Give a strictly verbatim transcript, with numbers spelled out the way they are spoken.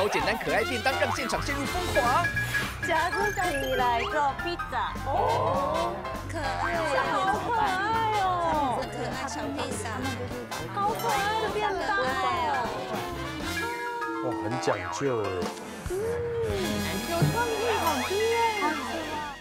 超简单可爱便当让现场陷入疯狂。 夹子起来做披萨，哦， 可爱， 好可爱哦， 这可爱小披萨， 好可爱的便当哦， 哇，很讲究哎。 嗯，有创意，好吃耶！